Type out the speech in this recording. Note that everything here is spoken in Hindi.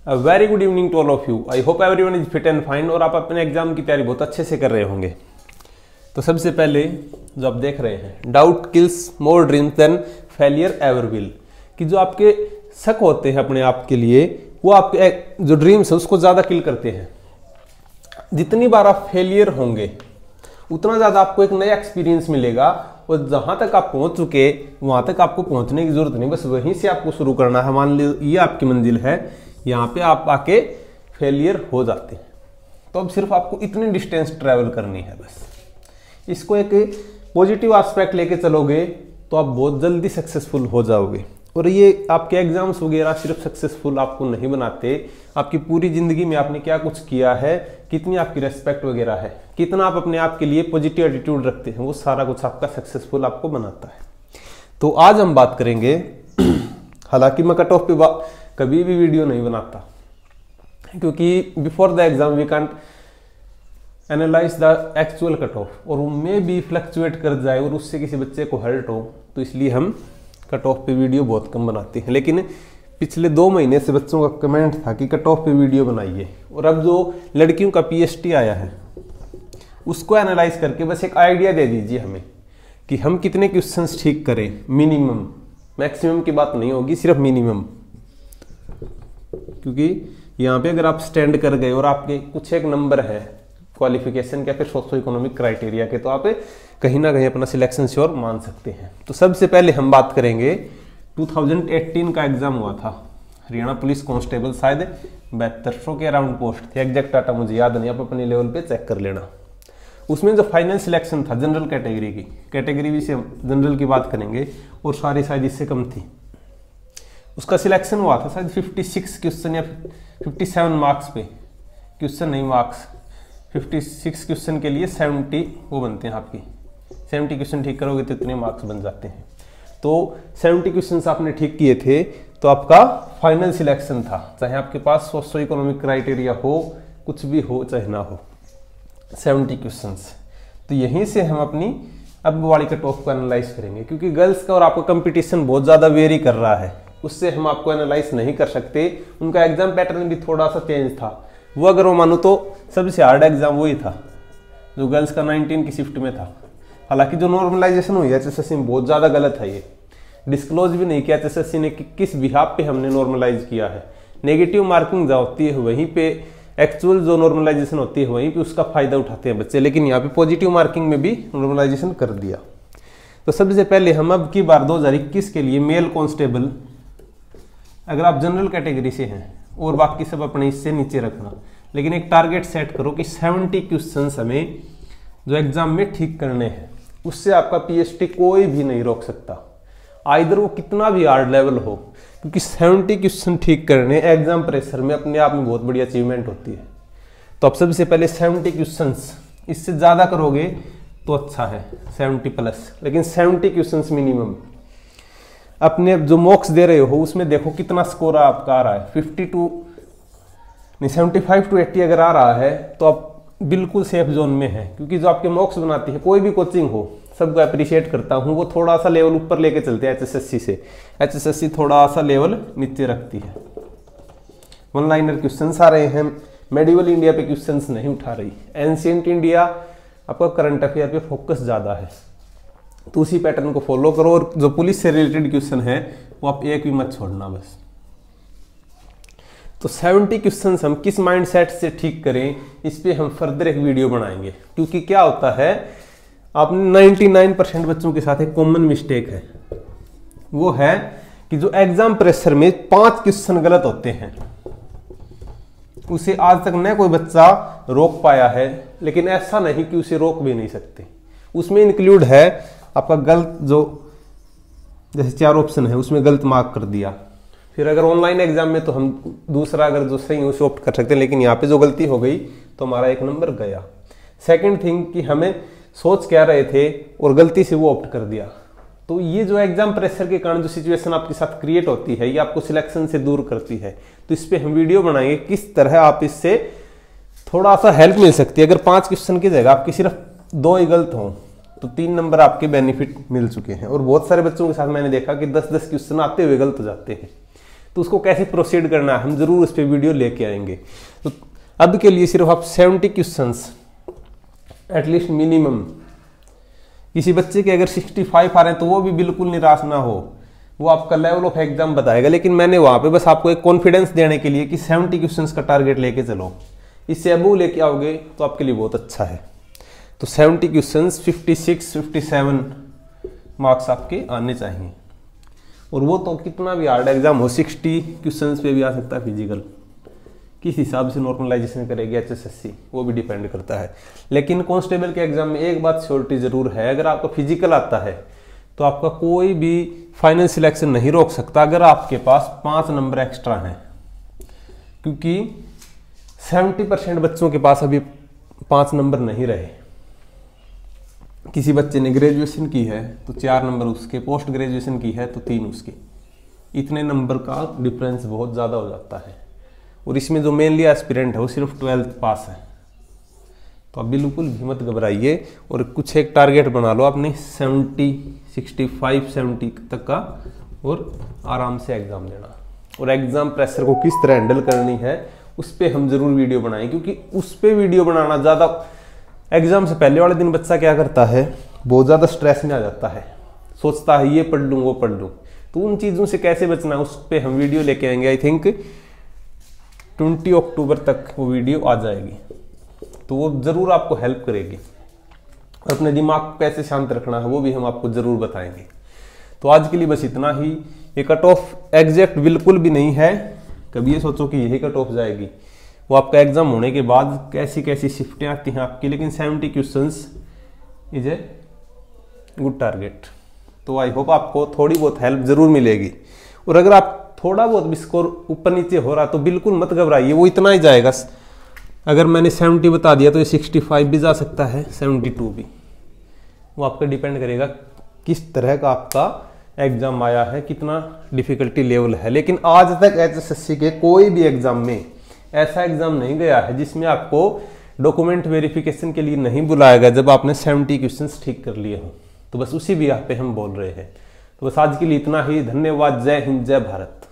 A very good evening to all of you. I hope everyone is fit and fine और आप अपने एग्जाम की तैयारी बहुत अच्छे से कर रहे होंगे। तो सबसे पहले जो आप देख रहे हैं, doubt kills more dreams than failure ever will, कि जो आपके शक होते हैं अपने आप के लिए, वो आपके जो ड्रीम्स है उसको ज़्यादा किल करते हैं। जितनी बार आप फेलियर होंगे उतना ज़्यादा आपको एक नया एक्सपीरियंस मिलेगा और जहाँ तक आप पहुँच चुके वहाँ तक आपको पहुँचने की जरूरत नहीं, बस वहीं से आपको शुरू करना है। मान लीजिए ये आपकी मंजिल है, यहाँ पे आप आके फेलियर हो जाते हैं, तो अब सिर्फ आपको इतनी डिस्टेंस ट्रैवल करनी है बस। इसको एक पॉजिटिव एस्पेक्ट लेके चलोगे तो आप बहुत जल्दी सक्सेसफुल हो जाओगे। और ये आपके एग्जाम्स वगैरह सिर्फ सक्सेसफुल आपको नहीं बनाते, आपकी पूरी ज़िंदगी में आपने क्या कुछ किया है, कितनी आपकी रेस्पेक्ट वगैरह है, कितना आप अपने आप के लिए पॉजिटिव एटीट्यूड रखते हैं, वो सारा कुछ आपका सक्सेसफुल आपको बनाता है। तो आज हम बात करेंगे, हालांकि मैं कट ऑफ पे कभी भी वीडियो नहीं बनाता, क्योंकि before the exam we can't analyze the actual cut off, और उनमें भी फ्लक्चुएट कर जाए और उससे किसी बच्चे को हर्ट हो, तो इसलिए हम कट ऑफ पे वीडियो बहुत कम बनाते हैं। लेकिन पिछले 2 महीने से बच्चों का कमेंट था कि कट ऑफ पे वीडियो बनाइए, और अब जो लड़कियों का PST आया है उसको एनालाइज करके बस एक आइडिया दे दीजिए हमें कि हम कितने क्वेश्चंस ठीक करें। मिनिमम, मैक्सिमम की बात नहीं होगी, सिर्फ मिनिमम। क्योंकि यहाँ पे अगर आप स्टैंड कर गए और आपके कुछ एक नंबर है क्वालिफिकेशन के फिर सोशो इकोनॉमिक क्राइटेरिया के, तो आप कहीं ना कहीं अपना सिलेक्शन श्योर मान सकते हैं। तो सबसे पहले हम बात करेंगे 2018 का एग्जाम हुआ था, हरियाणा पुलिस कांस्टेबल, शायद 7200 के अराउंड पोस्ट थे, एग्जैक्ट डाटा मुझे याद नहीं, आप अपने लेवल पे चेक कर लेना। उसमें जो फाइनल सिलेक्शन था जनरल कैटेगरी की, कैटेगरी भी से हम जनरल की बात करेंगे, और सारी शायद इससे कम थी, उसका सिलेक्शन हुआ था शायद 56 क्वेश्चन या 57 मार्क्स पे, क्वेश्चन नहीं मार्क्स। 56 क्वेश्चन के लिए 70 वो बनते हैं आपकी, 70 क्वेश्चन ठीक करोगे तो इतने मार्क्स बन जाते हैं। तो 70 क्वेश्चन आपने ठीक किए थे तो आपका फाइनल सिलेक्शन था, चाहे आपके पास सोशो इकोनॉमिक क्राइटेरिया हो, कुछ भी हो चाहे ना हो, 70 क्वेश्चंस। तो यहीं से हम अपनी अब वाली कट ऑफ को एनालाइज करेंगे, क्योंकि गर्ल्स का और आपका कंपटीशन बहुत ज़्यादा वेरी कर रहा है, उससे हम आपको एनालाइज नहीं कर सकते। उनका एग्जाम पैटर्न भी थोड़ा सा चेंज था, वो अगर वो मानो तो सबसे हार्ड एग्जाम वही था जो गर्ल्स का 19 की शिफ्ट में था। हालांकि जो नॉर्मलाइजेशन हुई है HSSC में बहुत ज़्यादा गलत है, ये डिस्क्लोज भी नहीं किया HSSC ने कि किस बिहाफ पे हमने नॉर्मलाइज किया है। नेगेटिव मार्किंग जो होती है वहीं पे एक्चुअल जो नॉर्मलाइजेशन होती है वहीं पे उसका फायदा उठाते हैं बच्चे, लेकिन यहाँ पे पॉजिटिव मार्किंग में भी नॉर्मलाइजेशन कर दिया। तो सबसे पहले हम अब की बार 2021 के लिए मेल कांस्टेबल, अगर आप जनरल कैटेगरी से हैं और बाकी सब अपने इससे नीचे रखना, लेकिन एक टारगेट सेट करो कि 70 क्वेश्चंस हमें जो एग्जाम में ठीक करने हैं, उससे आपका PST कोई भी नहीं रोक सकता, आइदर वो कितना भी हार्ड लेवल हो, क्योंकि 70 क्वेश्चन ठीक करने एग्जाम प्रेशर में अपने आप में बहुत बड़ी अचीवमेंट होती है। तो आप सबसे पहले 70 क्वेश्चंस, इससे ज़्यादा करोगे तो अच्छा है 70+, लेकिन 70 क्वेश्चंस मिनिमम। अपने जो मॉक्स दे रहे हो उसमें देखो कितना स्कोर आपका आ रहा है, 75 to 80 अगर आ रहा है तो आप बिल्कुल सेफ जोन में है। क्योंकि जो आपके मॉक्स बनाती है, कोई भी कोचिंग हो, सबको अप्रिशिएट करता हूँ, वो थोड़ा सा लेवल ऊपर लेके चलते हैं HSSC से। HSSC थोड़ा सा लेवल नीचे रखती है, वन लाइनर क्वेश्चंस आ रहे हैं, मेडिवल इंडिया पे क्वेश्चंस नहीं उठा रही, एंशिएंट इंडिया आपका करंट अफेयर पे फोकस ज़्यादा है। तो उसी पैटर्न को फॉलो करो, और जो पुलिस से रिलेटेड क्वेश्चन है वो आप एक भी मत छोड़ना बस। तो 70 क्वेश्चन हम किस माइंडसेट से ठीक करें, इस पे हम फर्दर एक वीडियो बनाएंगे। क्योंकि क्या होता है, आपने 99% बच्चों के साथ एक कॉमन मिस्टेक है, वो है कि जो एग्जाम प्रेशर में 5 क्वेश्चन गलत होते हैं, उसे आज तक न कोई बच्चा रोक पाया है, लेकिन ऐसा नहीं कि उसे रोक भी नहीं सकते। उसमें इंक्लूड है आपका गलत, जो जैसे 4 ऑप्शन है उसमें गलत मार्क कर दिया। फिर अगर ऑनलाइन एग्जाम में तो हम दूसरा अगर जो सही उसे ऑप्ट कर सकते हैं, लेकिन यहाँ पे जो गलती हो गई तो हमारा 1 नंबर गया। सेकंड थिंग कि हमें सोच क्या रहे थे और गलती से वो ऑप्ट कर दिया। तो ये जो एग्जाम प्रेशर के कारण जो सिचुएशन आपके साथ क्रिएट होती है, ये आपको सिलेक्शन से दूर करती है। तो इस पर हम वीडियो बनाएंगे किस तरह आप इससे थोड़ा सा हेल्प मिल सकती है। अगर 5 क्वेश्चन की जगह आपकी सिर्फ 2 ही गलत हों तो 3 नंबर आपके बेनिफिट मिल चुके हैं। और बहुत सारे बच्चों के साथ मैंने देखा कि 10-10 क्वेश्चन आते हुए गलत हो जाते हैं। तो उसको कैसे प्रोसीड करना है हम जरूर उस पर वीडियो लेके आएंगे। तो अब के लिए सिर्फ आप 70 क्वेश्चंस एटलीस्ट मिनिमम, किसी बच्चे के अगर 65 आ रहे हैं तो वो भी बिल्कुल निराश ना हो, वो आपका लेवल ऑफ एग्जाम बताएगा। लेकिन मैंने वहां पे बस आपको एक कॉन्फिडेंस देने के लिए कि 70 क्वेश्चंस का टारगेट लेके चलो, इससे अबू लेके आओगे तो आपके लिए बहुत अच्छा है। तो 70 क्वेश्चंस 56-57 मार्क्स आपके आने चाहिए, और वो तो कितना भी हार्ड एग्जाम हो 60 क्वेश्चंस पे भी आ सकता है फिजिकल, किस हिसाब से नॉर्मलाइजेशन करेगी HSSC वो भी डिपेंड करता है। लेकिन कांस्टेबल के एग्जाम में एक बात श्योरिटी जरूर है, अगर आपका फिजिकल आता है तो आपका कोई भी फाइनल सिलेक्शन नहीं रोक सकता अगर आपके पास 5 नंबर एक्स्ट्रा हैं, क्योंकि 70% बच्चों के पास अभी 5 नंबर नहीं रहे। किसी बच्चे ने ग्रेजुएशन की है तो 4 नंबर उसके, पोस्ट ग्रेजुएशन की है तो 3 उसके, इतने नंबर का डिफरेंस बहुत ज़्यादा हो जाता है। और इसमें जो मेनली एस्पिरेंट है वो सिर्फ 12th पास है। तो आप बिल्कुल भी मत घबराइए और कुछ एक टारगेट बना लो आपने 70, 65, 70 तक का, और आराम से एग्जाम देना। और एग्जाम प्रेशर को किस तरह हैंडल करनी है उस पर हम जरूर वीडियो बनाएं, क्योंकि उस पर वीडियो बनाना ज़्यादा, एग्जाम से पहले वाले दिन बच्चा क्या करता है, बहुत ज़्यादा स्ट्रेस में आ जाता है, सोचता है ये पढ़ लूँ वो पढ़ लूँ। तो उन चीज़ों से कैसे बचना है उस पर हम वीडियो लेके आएंगे। आई थिंक 20 अक्टूबर तक वो वीडियो आ जाएगी, तो वो ज़रूर आपको हेल्प करेगी। अपने दिमाग को कैसे शांत रखना है वो भी हम आपको ज़रूर बताएंगे। तो आज के लिए बस इतना ही। ये कट ऑफ एग्जैक्ट बिल्कुल भी नहीं है, कभी ये सोचो कि यही कट ऑफ जाएगी, वो आपका एग्जाम होने के बाद कैसी कैसी शिफ्टें आती हैं आपकी। लेकिन 70 questions is a good target. तो आई होप आपको थोड़ी बहुत हेल्प ज़रूर मिलेगी। और अगर आप थोड़ा बहुत भी स्कोर ऊपर नीचे हो रहा तो बिल्कुल मत घबराइए, वो इतना ही जाएगा। अगर मैंने 70 बता दिया तो ये 65 भी जा सकता है, 72 भी, वो आपका डिपेंड करेगा किस तरह का आपका एग्जाम आया है, कितना डिफिकल्टी लेवल है। लेकिन आज तक HSSC के कोई भी एग्जाम में ऐसा एग्जाम नहीं गया है जिसमें आपको डॉक्यूमेंट वेरिफिकेशन के लिए नहीं बुलाया गया जब आपने 70 क्वेश्चंस ठीक कर लिए हो। तो बस उसी भी यहाँ पे हम बोल रहे हैं। तो बस आज के लिए इतना ही। धन्यवाद। जय हिंद, जय भारत।